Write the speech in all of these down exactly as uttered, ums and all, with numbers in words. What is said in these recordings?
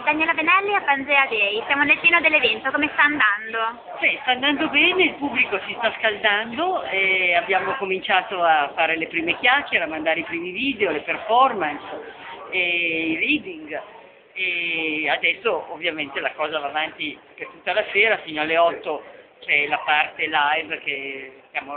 Daniela Benelli a Pangea Day, siamo nel pieno dell'evento, come sta andando? Sì, sta andando bene, il pubblico si sta scaldando e abbiamo cominciato a fare le prime chiacchiere, a mandare i primi video, le performance e i reading e adesso ovviamente la cosa va avanti per tutta la sera, fino alle otto c'è la parte live che stiamo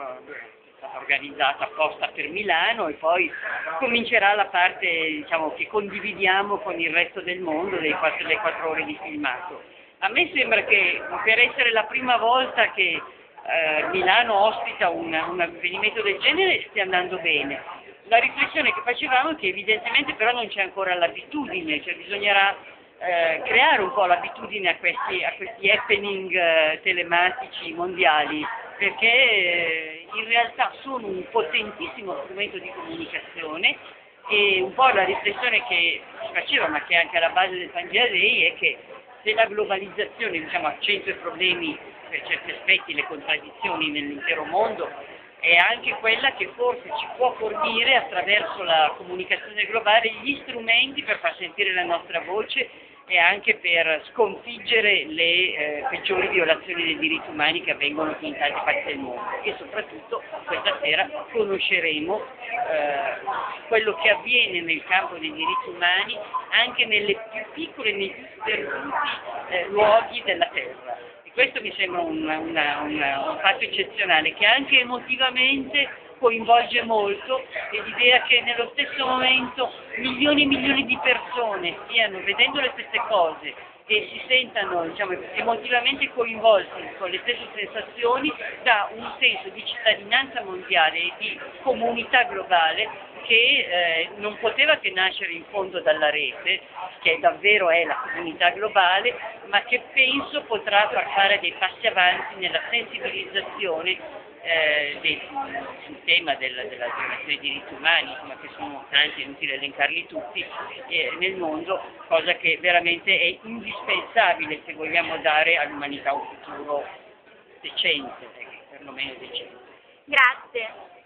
è stata organizzata apposta per Milano e poi comincerà la parte, diciamo, che condividiamo con il resto del mondo delle quattro, delle quattro ore di filmato. A me sembra che per essere la prima volta che eh, Milano ospita un, un avvenimento del genere stia andando bene. La riflessione che facevamo è che evidentemente però non c'è ancora l'abitudine, cioè bisognerà eh, creare un po' l'abitudine a questi, a questi happening eh, telematici mondiali, perché eh, in realtà sono un potentissimo strumento di comunicazione e un po' la riflessione che si faceva, ma che è anche alla base del Pangea Day, è che se la globalizzazione, diciamo, accentua i problemi, per certi aspetti le contraddizioni nell'intero mondo, è anche quella che forse ci può fornire attraverso la comunicazione globale gli strumenti per far sentire la nostra voce e anche per sconfiggere le eh, peggiori violazioni dei diritti umani che avvengono in tante parti del mondo. E soprattutto questa sera conosceremo eh, quello che avviene nel campo dei diritti umani anche nelle più piccole e nei più sperduti eh, luoghi della terra. E questo mi sembra un, una, una, un fatto eccezionale che anche emotivamente coinvolge molto, e l'idea che nello stesso momento milioni e milioni di persone stiano vedendo le stesse cose e si sentano, diciamo, emotivamente coinvolti con le stesse sensazioni, dà un senso di cittadinanza mondiale e di comunità globale che eh, non poteva che nascere in fondo dalla rete, che davvero è la comunità globale, ma che penso potrà far fare dei passi avanti nella sensibilizzazione Eh, del, sul tema della, della violazione dei diritti umani, insomma, che sono tanti, è inutile elencarli tutti eh, nel mondo, cosa che veramente è indispensabile se vogliamo dare all'umanità un futuro decente, eh, perlomeno decente. Grazie.